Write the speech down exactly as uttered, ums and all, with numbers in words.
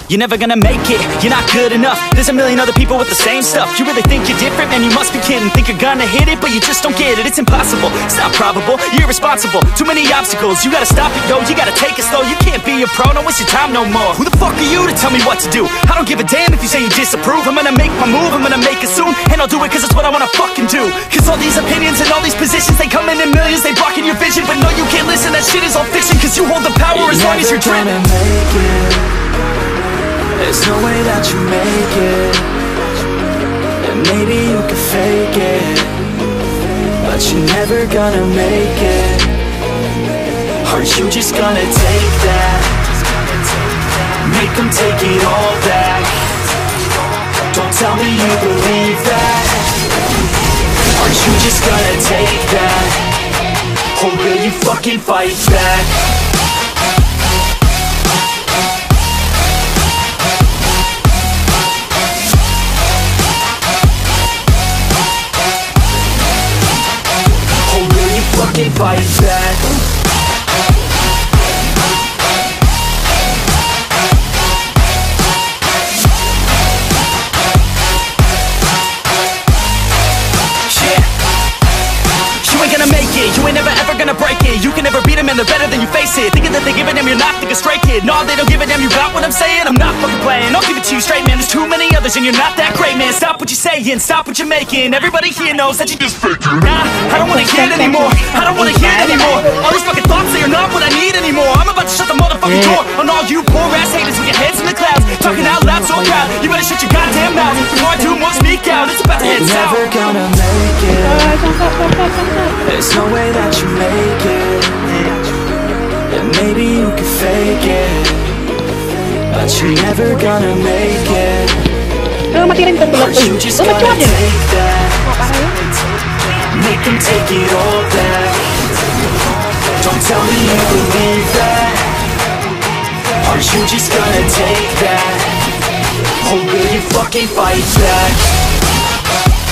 You're never gonna make it, you're not good enough. There's a million other people with the same stuff. You really think you're different? Man, you must be kidding. Think you're gonna hit it, but you just don't get it. It's impossible, it's not probable, you're irresponsible. Too many obstacles, you gotta stop it, yo. You gotta take it slow, you can't be a pro. Don't waste your time no more. Who the fuck are you to tell me what to do? I don't give a damn if you say you disapprove. I'm gonna make my move, I'm gonna make it soon. And I'll do it cause it's what I wanna fucking do. Cause all these opinions and all these positions, they come in in millions, they blocking your vision. But no, you can't listen, that shit is all fiction. Cause you hold the power as long as you're dreaming. There's no way that you make it. And maybe you can fake it, but you're never gonna make it. Aren't you just gonna take that? Make them take it all back. Don't tell me you believe that. Aren't you just gonna take that? Or will you fucking fight back? Fucking fight back. You ain't never ever gonna break it. You can never beat them and they're better than you face it. Thinking that they give a damn, you're not, think a straight kid. No, they don't give a damn, you got what I'm saying? I'm not fucking playing, I'll give it to you straight, man. There's too many others and you're not that great, man. Stop what you're saying, stop what you're making. Everybody here knows that you just fake it. Nah, I don't wanna hear it anymore, I don't wanna hear it anymore. All these fucking thoughts, they are not what I need anymore. I'm about to shut the motherfucking door on all you poor ass haters with your heads in the clouds, talking out loud so proud. You better shut your goddamn mouth before I do more speak out. It's about to head south. Never gonna make it. There's no way that you make it. And maybe you can fake it, but you're never gonna make it. Aren't you just gonna take that? Make them take it all back. Don't tell me you believe that. Aren't you just gonna take that? Or will you fucking fight back?